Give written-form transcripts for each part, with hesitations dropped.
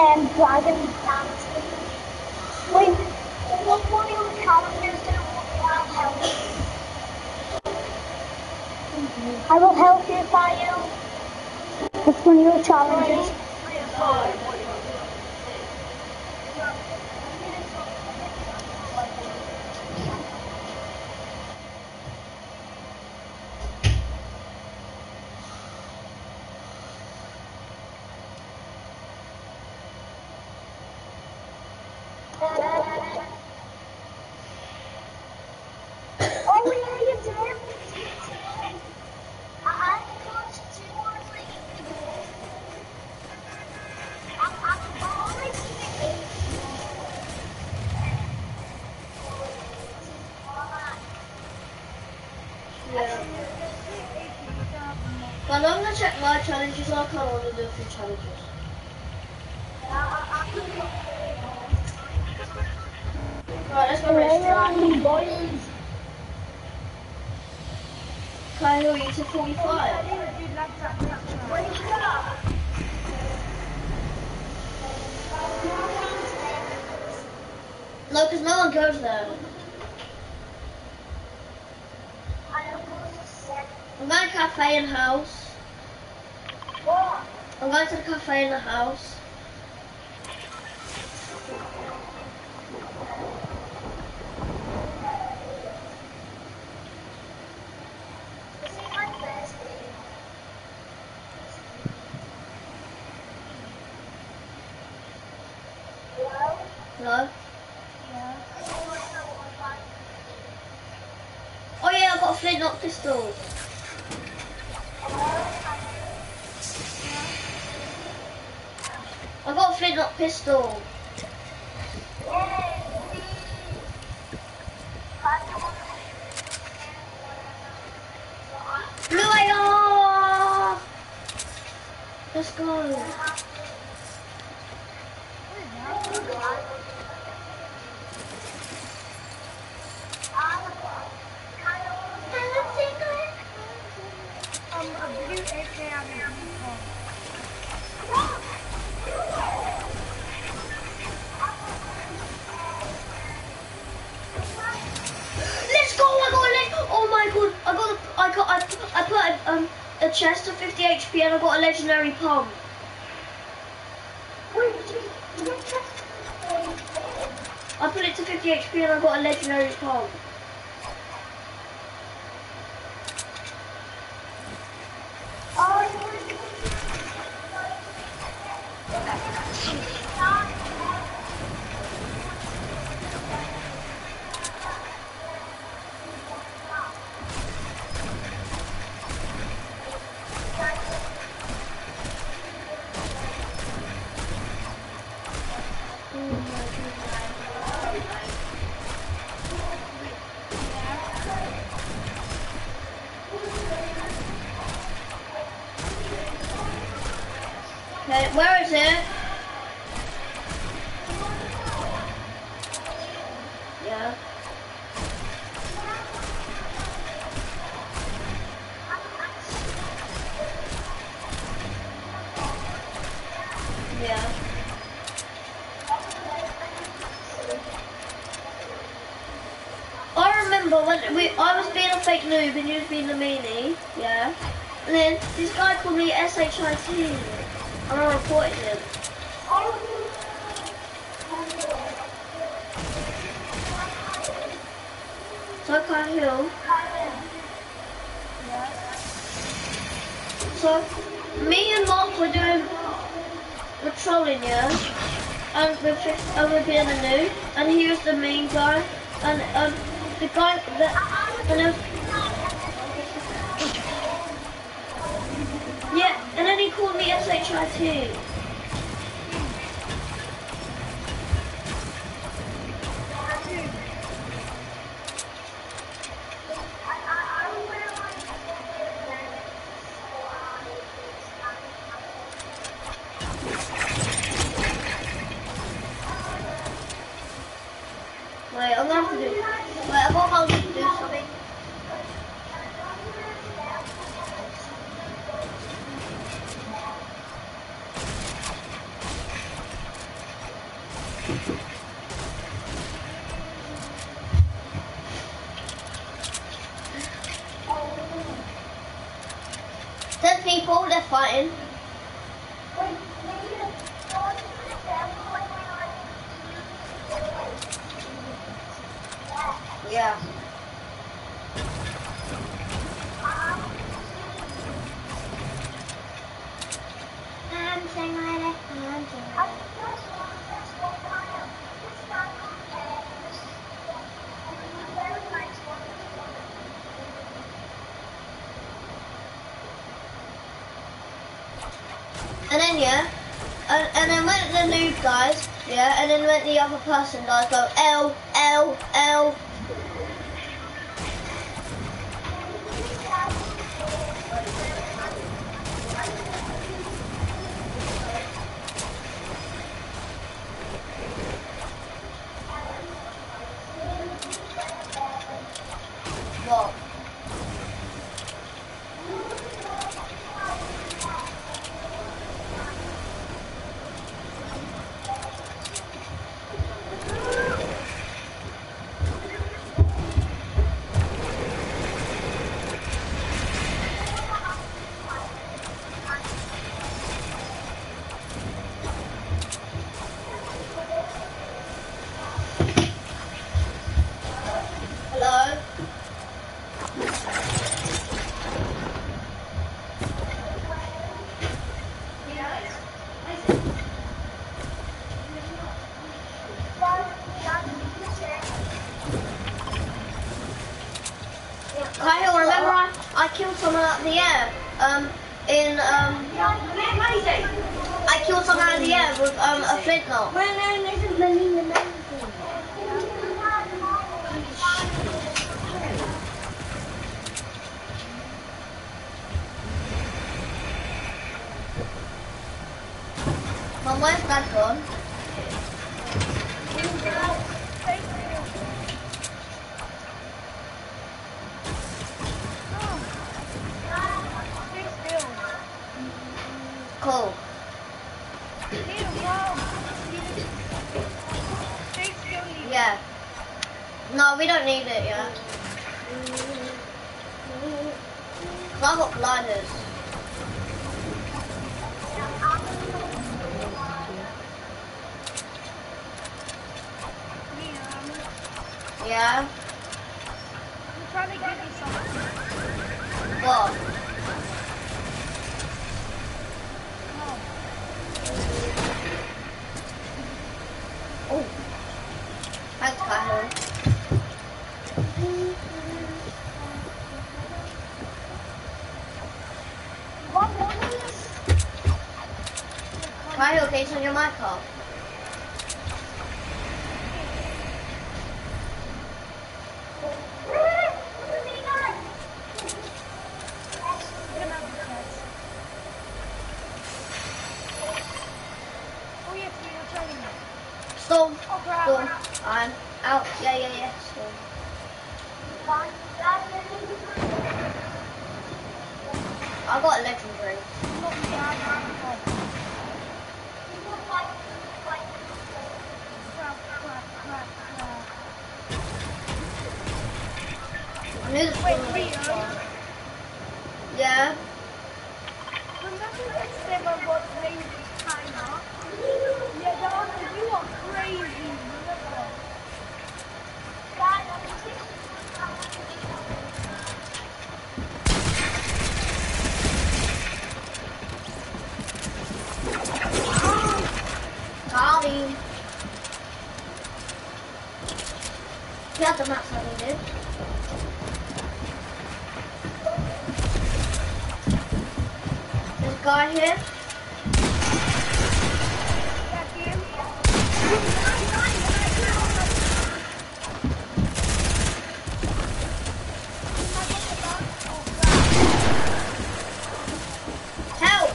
and Dragon Dance. Wait, what one of your challenges do you want help? I will help you if I am. What's one of your challenges? Oh yeah, you did. I coached 2 or 3 people. I'm only keeping 8 Yeah. But I'm gonna check my challenges. I can't want to do a few challenges. Right, let's go race track. boys. Can I you to 45? No, because no one goes there. I'm going to cafe and house. I'm going to the cafe in the house. Hello? Yeah. Oh yeah, I've got a flint-lock pistol. I've got a flint-lock pistol. Blue AR! Let's go. A blue AK and a blue car. Let's go! I got a leg. Oh my god! I put a chest of 50 HP and I got a legendary pump. I put it to 50 HP and I got a legendary pump. Okay, where is it? Yeah. Yeah. I remember when I was being a fake noob and you was being a meanie, yeah. And then this guy called me SHIT and I reported him. So Kyle Hill. So me and Mark were trolling, yeah. And we're being a noob, and he was the mean guy, and the guy that yeah, and then he called me SHIT. Wait, I'm gonna have to do. Wait, I've got how to do something. 10 people, they're fighting. Wait, maybe the one with them, Yeah. I'm saying like and then yeah, and then went the noob guys, yeah, and then went the other person guys go L L L. What? Hello? Kyle, remember I killed someone out of the air. I killed someone out of the air with a flintlock. Mum, where's Dad gone? Cool. Yeah. No, we don't need it yet. Cause I've got gliders. Yeah. I'm trying to give you something. What? Oh. Thanks, Kyle. Kyle, can you turn your mic off? Oh yes, we were trying to. Storm. Oh crap. Storm. I'm out. Yeah. Storm. I got a legendary. Not me, I'm crap. I knew the storm Wait, was Rio. fun. Yeah. Remember that Simba got crazy timer? Yeah, that you are crazy, remember? Got him. He had the maps I needed. There's a guy here. That's him. Help!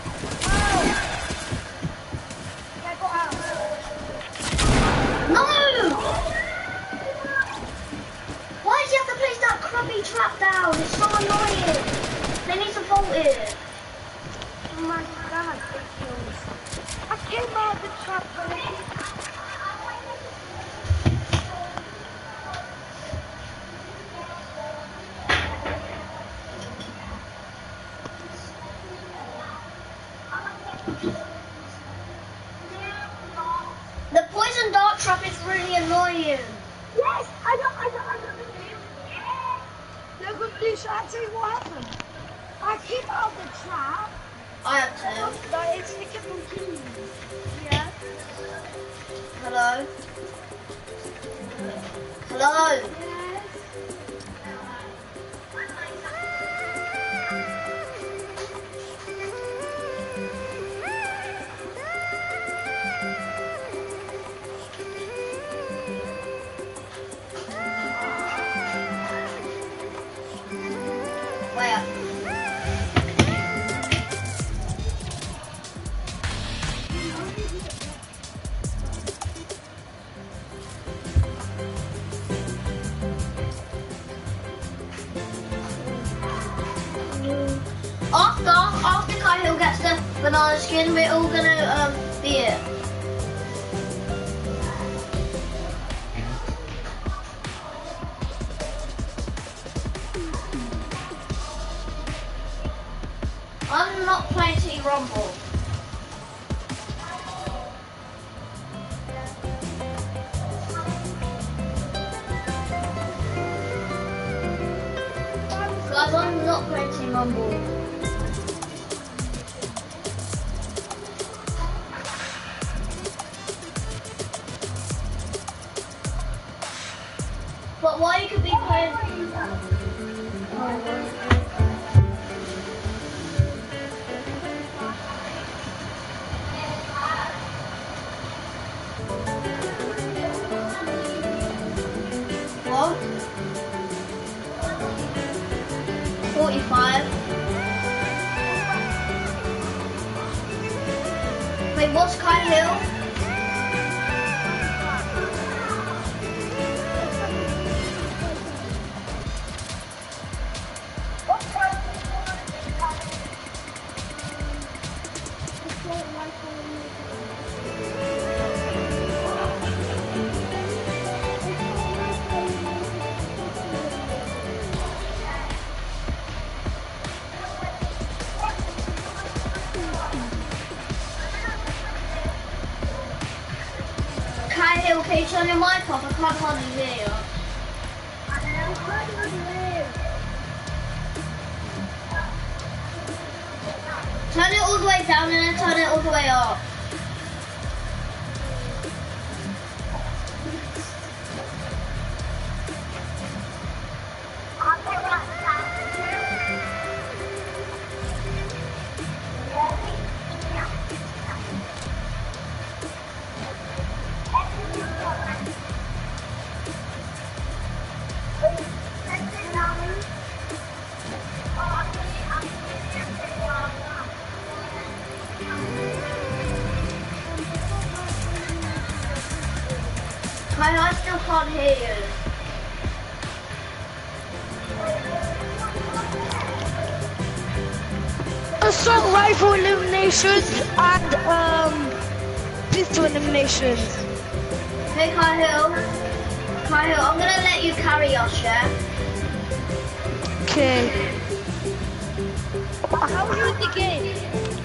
I got out. No! Why does he have to place that crappy trap down? It's so annoying. They need to vault it. Oh my god, it kills. I came out of the trap, but The poison dart trap is really annoying. Yes, I got No, good news. Shall I tell you what happened? I came out of the trap. I have to. Like, it's kept on killing me. Yeah. Hello? Hello? Yes. Where? After Kyle gets the banana skin, we're all gonna be it. I'm not playing City Rumble. Guys, I'm not playing City Rumble. But why you could be playing? What? 45. Wait, what's Kyle Hill? Kyle, can you turn your mic off? I can't hardly hear you. Turn it all the way down and then turn it all the way up. Kyle, I still can't hear you. Assault rifle eliminations and pistol eliminations. Hey Kyle. Kyle, I'm gonna let you carry us, yeah? Okay. How are you in the game?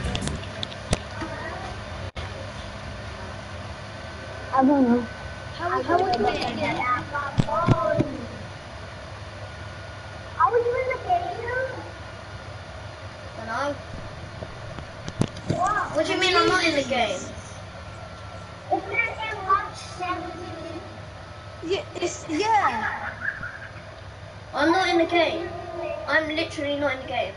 I don't know. How are you in the game? Are you in the game? Hello? What do you mean I'm not in the game? Is there a watch 7? Yeah. I'm not in the game. I'm literally not in the game.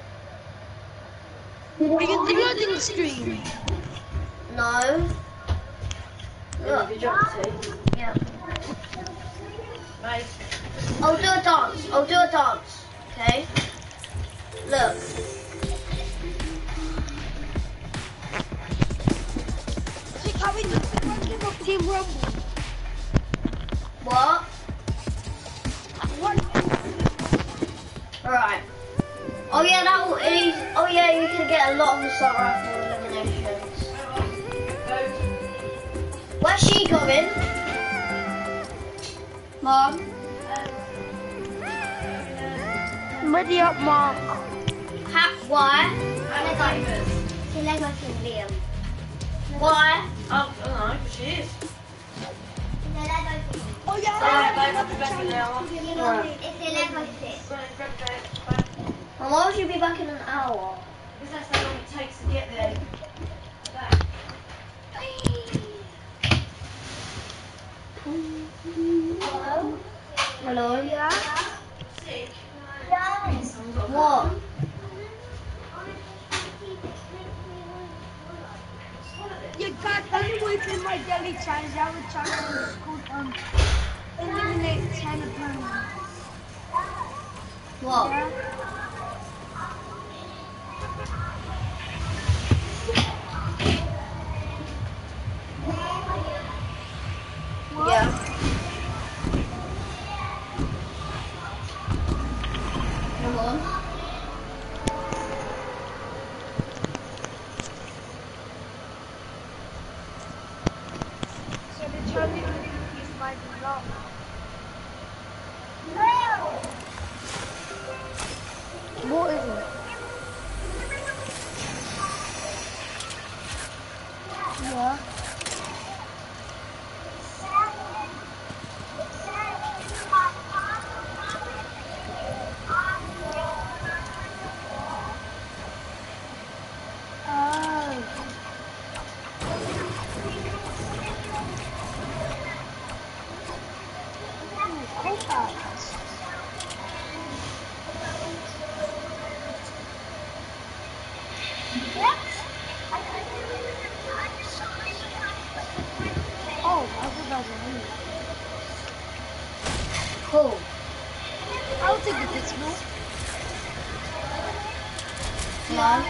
Are you in the loading screen? No. Look. Yeah. Right. I'll do a dance. I'll do a dance. Okay? Look. Can we do the game of Team Rumble? What? What? Alright. Oh yeah, that will ease. Oh yeah, you can get a lot of assault rifle eliminations. Where's she going? Mom? Ready up, Mark. Why? It's a Lego thing, Liam. Why? Oh, I don't know, because she is. It's a Lego thing. Oh yeah, Alright, babe, I I'll be back in an hour. It's a Lego thing. And why would you be back in an hour? Because that's how long it takes to get there. Back. Hello? Hello? Yeah. Sick? Yes. What? Yeah, guys, anyway, in my daily challenge, I would challenge is called eliminate 10 opponents. What? Yeah. What? Yeah. Come on. So the challenge is might be long. What is it? Yeah. Oh, I thought that was a mini. Cool. I'll take the Pixel. No.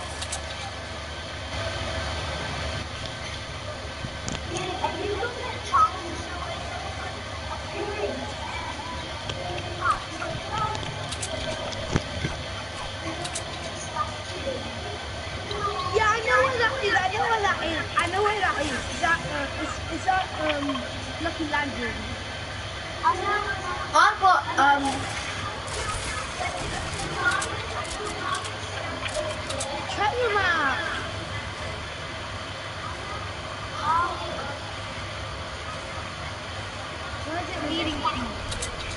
Yeah, I know where that is. I know where that is. I know where that is. Is that Lucky Landing? I've got, Treasure map. Where is it leading to?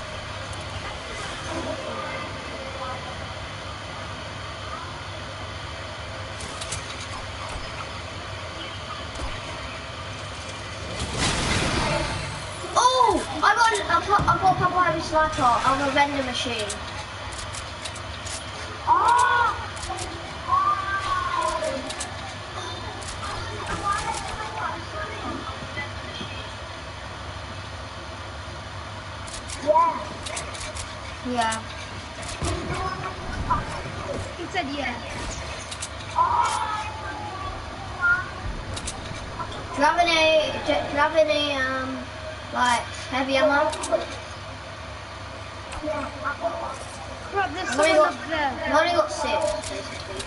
oh! I got a Papyrus Sniper on a vending machine. Yeah. He said yeah. Do you have any, like, heavy ammo? Crap, there's I've only someone got, up there. I've only got 6, basically.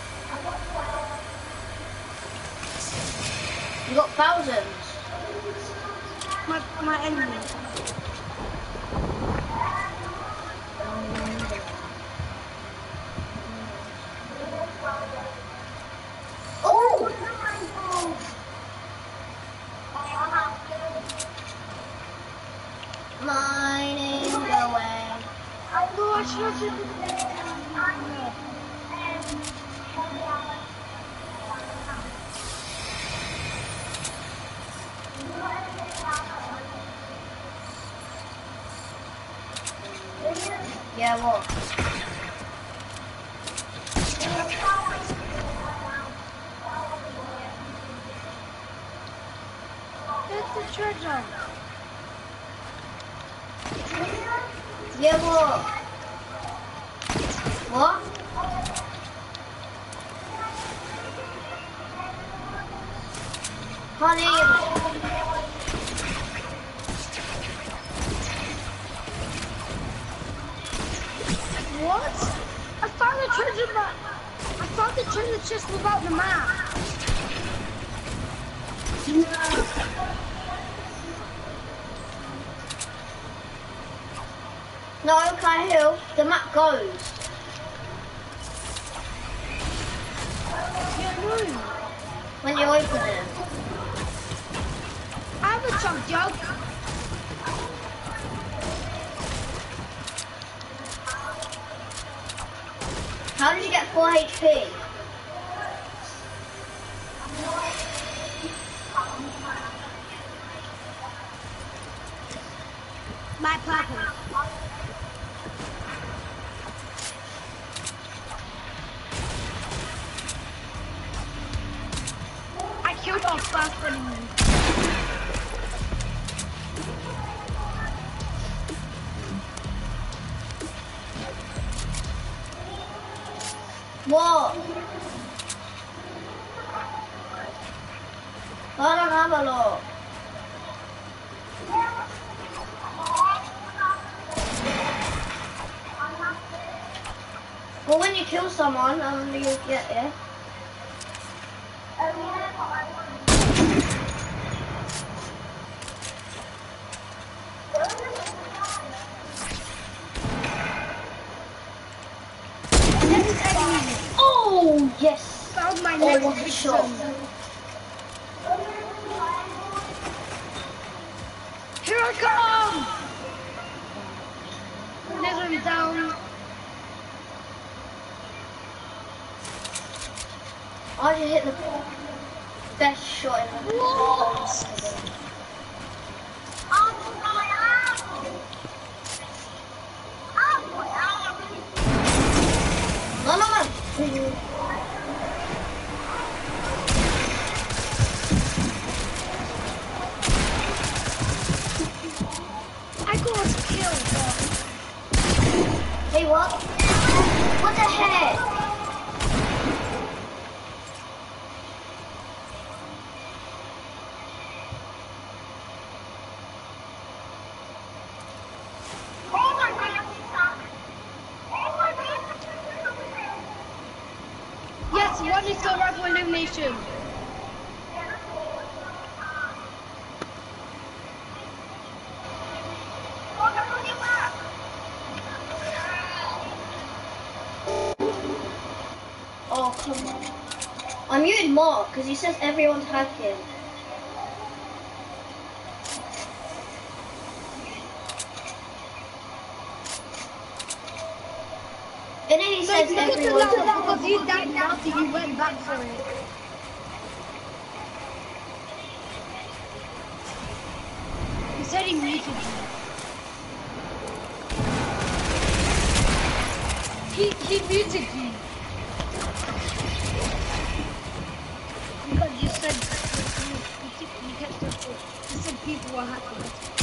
You got thousands. My enemy. Oh! Mining away. No, I should have. Yeah, what? There's the treasure. Yeah, what? What? Honey. What? I found the treasure map. I found the treasure chest without the map. No, Cahill, the map goes. Yeah, no, When you open it. I have a chug jug. How did you get 4 HP? My purple. I killed our first enemy. What? I don't have a lot. Well, when you kill someone, you get it. Oh, yes. Found my Oh, next what a shot. victim. Here I come! There's one down. I just hit the best shot in the whole game. No, no, no. I got us killed. Hey, what? What the heck? Yes, one is the rifle elimination. Oh, come on. I muted Mark because he says everyone's hacking. And then he says everyone's hacking. Because he died after he went back for it. He said he muted you. He muted you. Because you said you said people were hacking.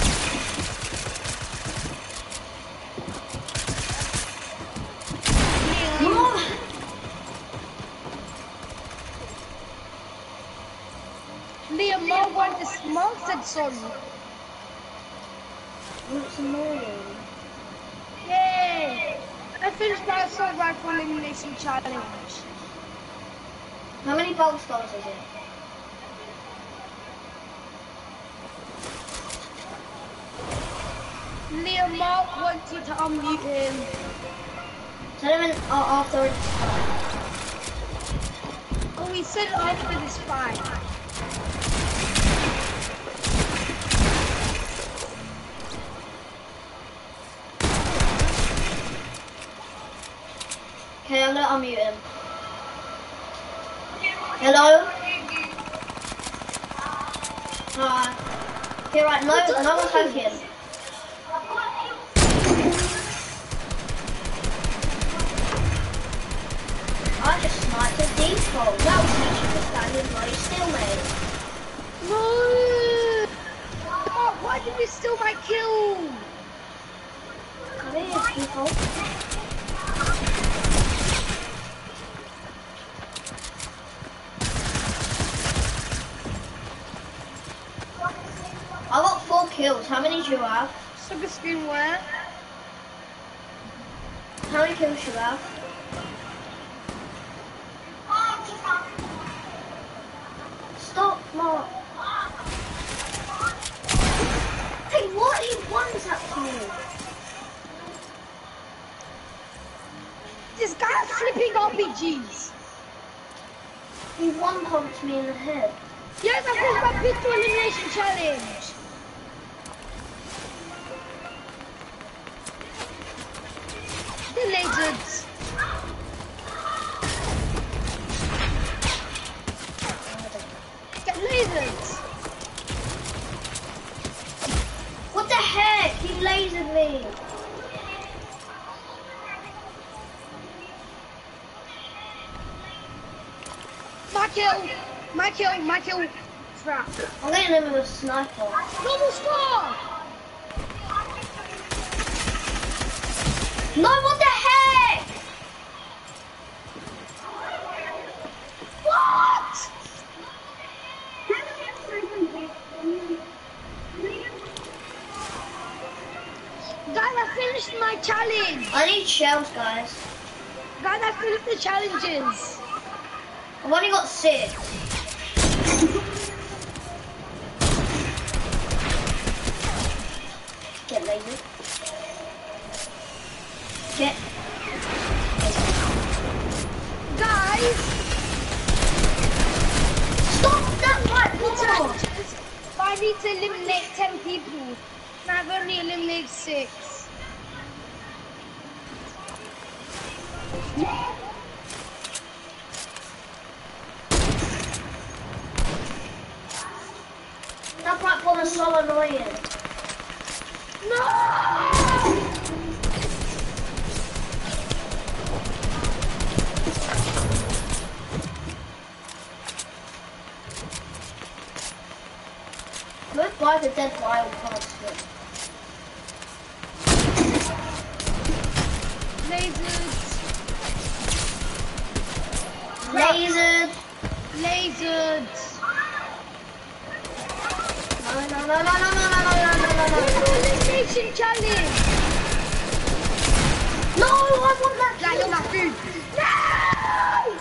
Liam, Mark said sorry. It's annoying. Yay! I finished my assault rifle elimination challenge. How many gold stars is it? Liam, Mark wants you to unmute him. Tell him after. Oh, he said after this fight. Okay, I'm gonna unmute him. Hello? Hi. Okay, right, no one's hacking. I just sniped a default. That was actually a standing bloody stalemate. No! Mark, why did you steal my kill? Come here, default. I got 4 kills. How many do you have? Sugar screen where? How many kills do you have? Stop, Mark. Hey, what? He one-tapped me. This guy is flipping RPGs. He one-punched me in the head. Yes, I finished my pistol elimination challenge. The lasers. Get lasers. What the heck? He lasered me. My kill. Crap. I'm getting him with a sniper. Double score. No, what the heck? What? Guys, I finished my challenge. I need shells, guys. Guys, I finished the challenges. I've only got 6. Get laser. Get. Guys, Stop that right ball! challenges. I need to eliminate 10 people. And I've only eliminated 6. That platform is so annoying. No! Most guys are dead wild cards. Lasers. Lasered. Lasers. No. Elimination challenge. No, I want that. Guys, you're my food. No!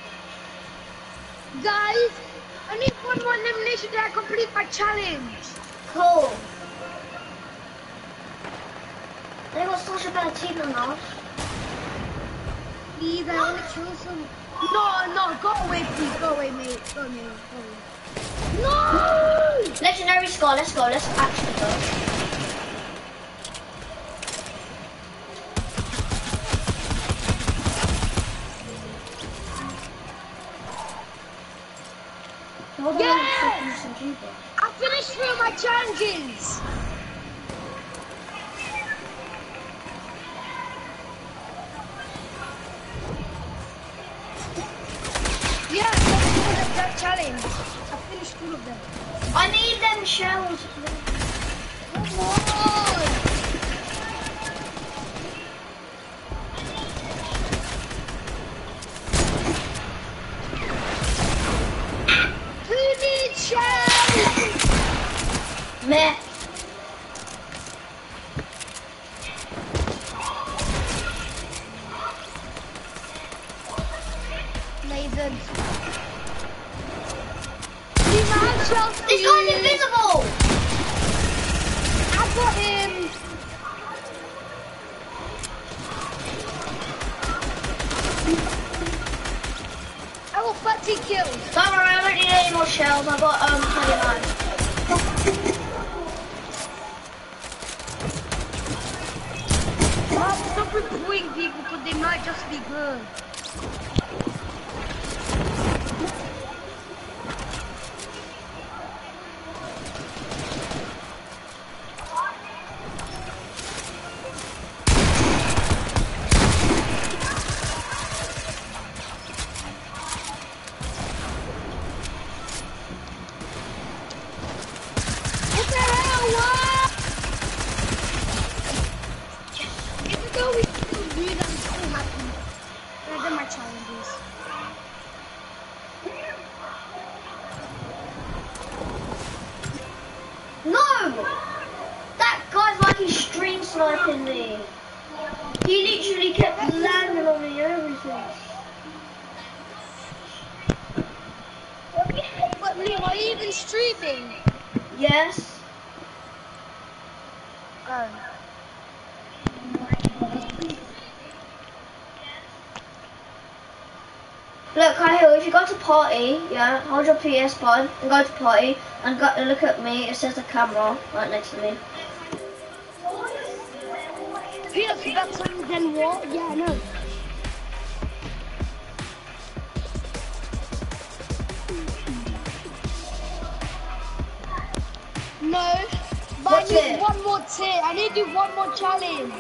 Guys, I need one more elimination to complete my challenge. Cool. They got such a better team than us. Please, I want to kill some. No, go away, please. Go away, mate. Go away. No! Legendary score, let's go, let's actually go. Yes! I finished through my challenges. Yeah, that challenge. I finished all of them. I need them shells. Come on! Who needs shells? Meh. Lasers. Leave my hand shells, This please. guy's invisible. I got him. I got 30 kills. Don't worry, I don't need any more shells. I've got 29. Stop reporting people because they might just be good. What the hell? What? Even though we can do that, I'm so happy. I did my challenges. No! That guy's like he's stream sniping me. He literally kept landing on me and everything. But Liam, are you even streaming? Yes. Oh. Look, Cahill, if you go to party, yeah, hold your PS button and go to party and go and look at me. It says the camera right next to me. PS button, then what? Yeah, I know. No, but What's I need it? one more tier. I need to do one more challenge.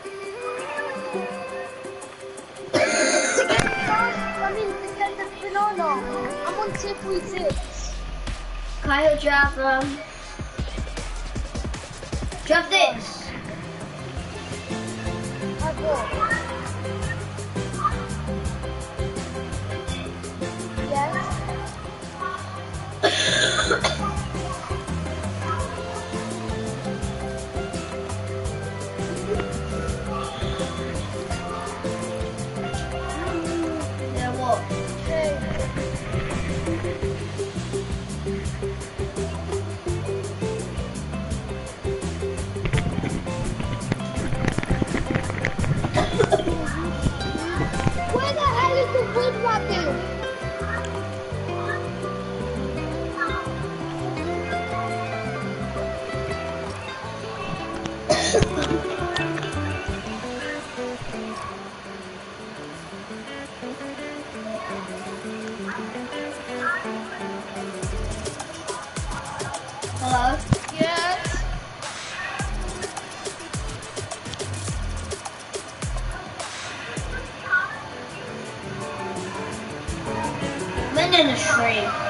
I mean, to get the banana. I'm on tier 46. Cahill, do you have this? I got. Yes. Yeah, what? Where the hell is the wood rabbit? Hello? Yes. I'm in the stream.